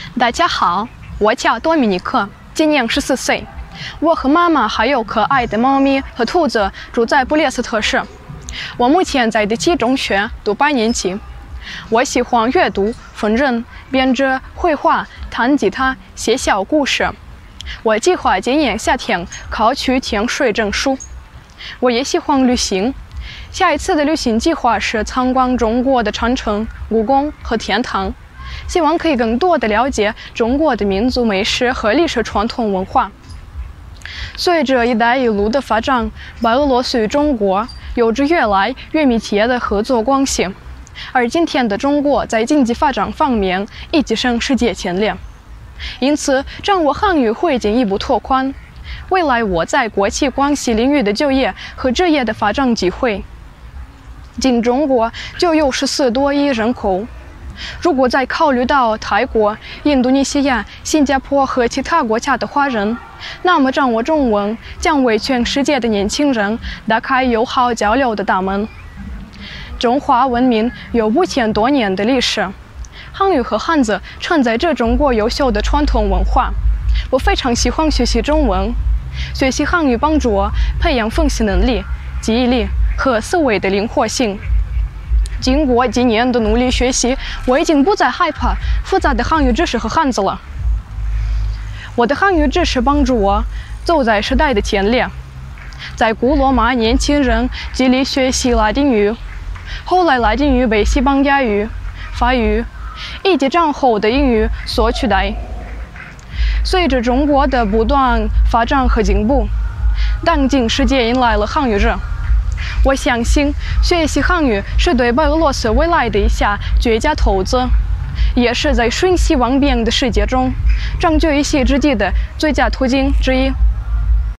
大家好，我叫多米尼克，今年14岁。我和妈妈还有可爱的猫咪和兔子住在布列斯特市。我目前在第7中学读8年级。我喜欢阅读、缝纫、编织、绘画、弹吉他、写小故事。我计划今年夏天考取潜水证书。我也喜欢旅行。下一次的旅行计划是参观中国的长城、故宫和天堂，希望可以更多地了解中国的民族美食和历史传统文化。随着“一带一路”的发展，白俄罗斯与中国有着越来越密切的合作关系，而今天的中国在经济发展方面已跻身世界前列，因此掌握汉语会进一步拓宽未来我在国际关系领域的就业和职业的发展机会。仅中国就有14多亿人口，如果再考虑到泰国、印度尼西亚、新加坡和其他国家的华人，那么掌握中文将为全世界的年轻人打开友好交流的大门。中华文明有5000多年的历史，汉语和汉字承载着中国优秀的传统文化。我非常喜欢学习中文，学习汉语帮助我培养分析能力、记忆力和思维的灵活性。经过几年的努力学习，我已经不再害怕复杂的汉语知识和汉字了。我的汉语知识帮助我走在时代的前列。在古罗马，年轻人极力学习拉丁语，后来拉丁语被西班牙语、法语以及战后的英语所取代。随着中国的不断发展和进步，当今世界迎来了汉语热。我相信学习汉语是对白俄罗斯未来的一项绝佳投资，也是在瞬息万变的世界中拯救一席之地的最佳途径之一。